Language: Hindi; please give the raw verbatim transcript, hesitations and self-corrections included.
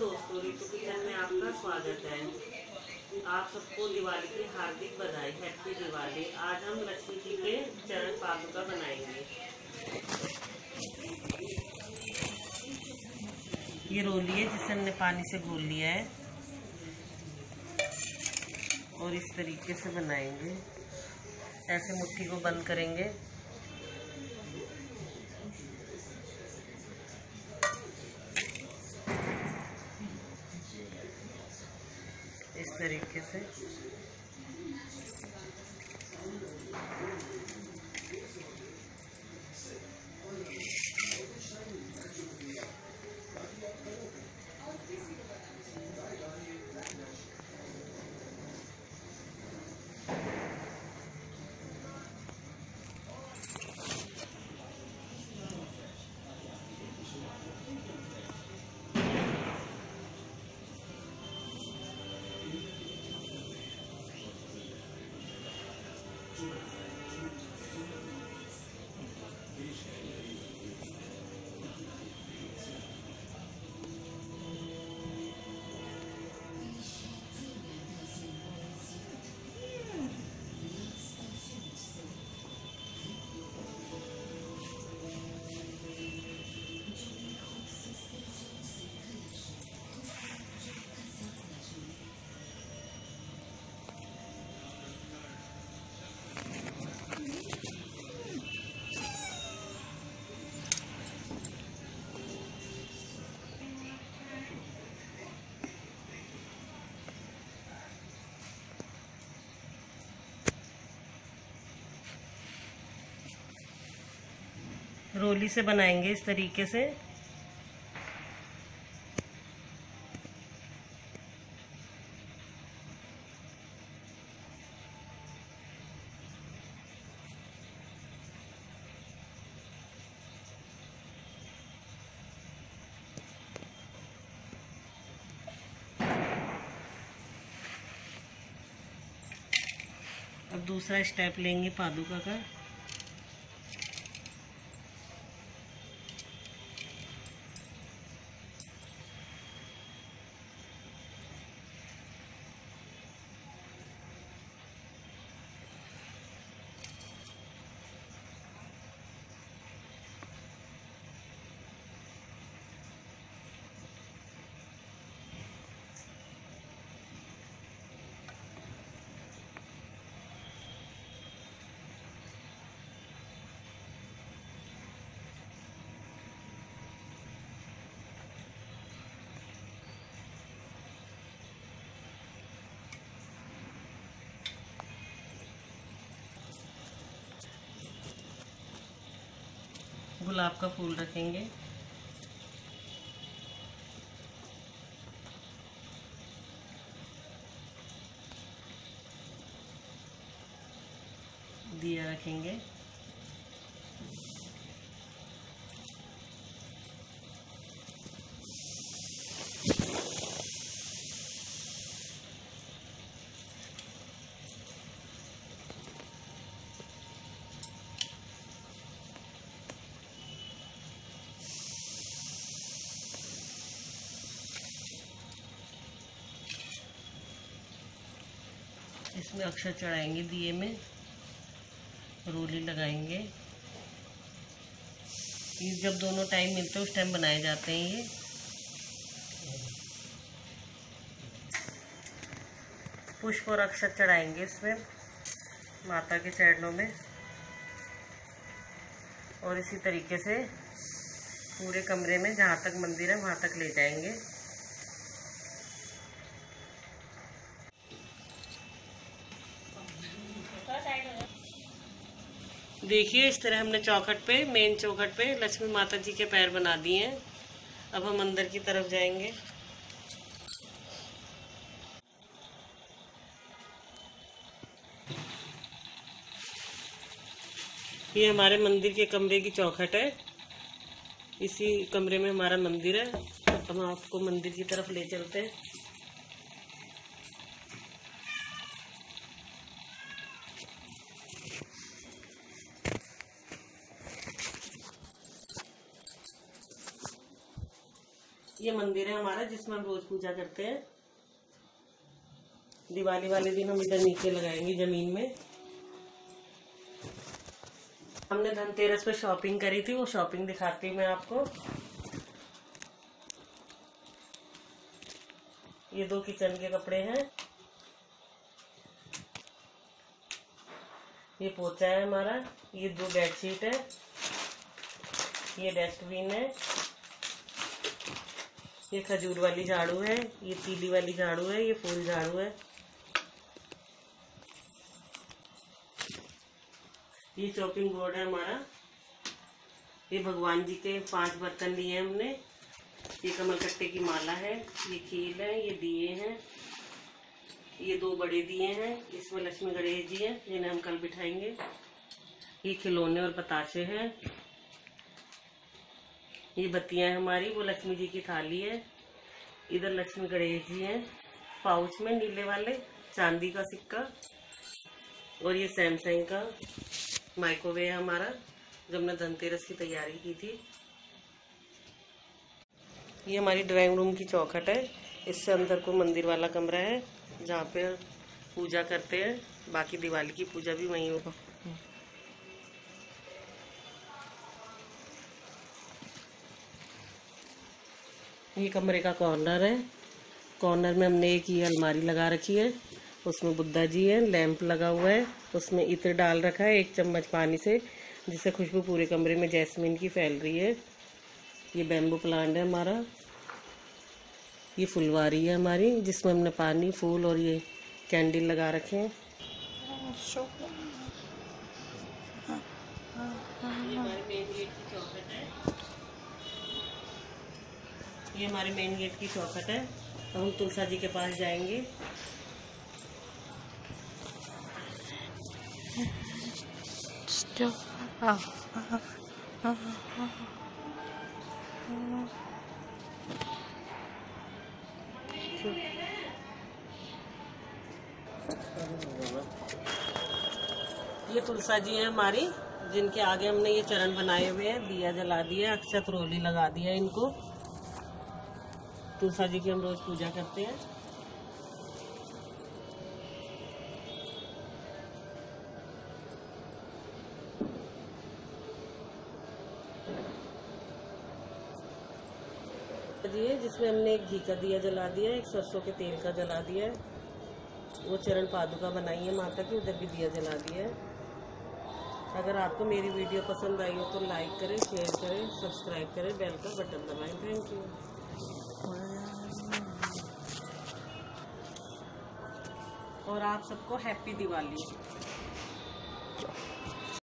दोस्तों, ऋतु किचन में आपका स्वागत है। आप सबको दिवाली की हार्दिक बधाई, हैप्पी दिवाली। आज हम लक्ष्मी जी के चरण पादुका बनाएंगे। ये रोली है जिसे हमने पानी से घोल लिया है और इस तरीके से बनाएंगे। ऐसे मुट्ठी को बंद करेंगे। इस तरीके से रोली से बनाएंगे इस तरीके से। अब दूसरा स्टेप लेंगे पादुका का। गुलाब का फूल रखेंगे। दिया रखेंगे। इसमें अक्षर चढ़ाएंगे दिए में, रोली लगाएंगे। ये जब दोनों टाइम मिलते हैं उस टाइम बनाए जाते हैं। ये पुष्प और अक्षर चढ़ाएंगे इसमें माता के चरणों में, और इसी तरीके से पूरे कमरे में जहाँ तक मंदिर है वहाँ तक ले जाएंगे। देखिए इस तरह हमने चौखट पे, मेन चौखट पे लक्ष्मी माता जी के पैर बना दिए हैं। अब हम अंदर की तरफ जाएंगे। ये हमारे मंदिर के कमरे की चौखट है। इसी कमरे में हमारा मंदिर है। अब हम आपको मंदिर की तरफ ले चलते हैं। ये मंदिर है हमारा जिसमें हम रोज पूजा करते हैं। दिवाली वाले दिन हम इधर नीचे लगाएंगे जमीन में। हमने धनतेरस पे शॉपिंग करी थी, वो शॉपिंग दिखाती हूँ मैं आपको। ये दो किचन के कपड़े हैं, ये पोचा है हमारा, ये दो बेडशीट है, ये डस्टबिन है, ये खजूर वाली झाड़ू है, ये पीली वाली झाड़ू है, ये फूल झाड़ू है, ये चॉपिंग बोर्ड है हमारा, ये भगवान जी के पांच बर्तन लिए हैं हमने, ये कमलकट्टे की माला है, ये खील है, ये दिए हैं, ये दो बड़े दिए हैं, इसमें लक्ष्मी गणेश जी हैं जिन्हें हम कल बिठाएंगे। ये खिलौने और बताशे हैं, ये बत्तियां हैं हमारी, वो लक्ष्मी जी की थाली है, इधर लक्ष्मी गणेश जी हैं पाउच में नीले वाले, चांदी का सिक्का, और ये सैमसंग का माइक्रोवेव है हमारा जो हमने धनतेरस की तैयारी की थी। ये हमारी ड्राइंग रूम की चौखट है, इससे अंदर को मंदिर वाला कमरा है जहाँ पे पूजा करते हैं, बाकी दिवाली की पूजा भी वहीं होगा। ये कमरे का कॉर्नर है, कॉर्नर में हमने एक ये अलमारी लगा रखी है, उसमें बुद्धा जी है, लैंप लगा हुआ है, उसमें इत्र डाल रखा है एक चम्मच पानी से, जिससे खुशबू पूरे कमरे में जैस्मिन की फैल रही है। ये बैम्बू प्लांट है हमारा, ये फुलवारी है हमारी जिसमें हमने पानी, फूल और ये कैंडल लगा रखे हैं। ये हमारे मेन गेट की चौखट है, ये हमारे मेन गेट की चौखट है। अब हम तुलसा जी के पास जाएंगे। ये तुलसा जी हैं हमारी जिनके आगे हमने ये चरण बनाए हुए हैं, दिया जला दिया, अक्षत रोली लगा दिया इनको। तुलसा जी की हम रोज पूजा करते हैं। दिए जिसमें हमने एक घी का दिया जला दिया, एक सरसों के तेल का जला दिया है, वो चरण पादुका बनाई है माता की, उधर भी दिया जला दिया है। अगर आपको मेरी वीडियो पसंद आई हो तो लाइक करें, शेयर करें, सब्सक्राइब करें, बेल का बटन दबाएं। Thank you. और आप सबको हैप्पी दिवाली।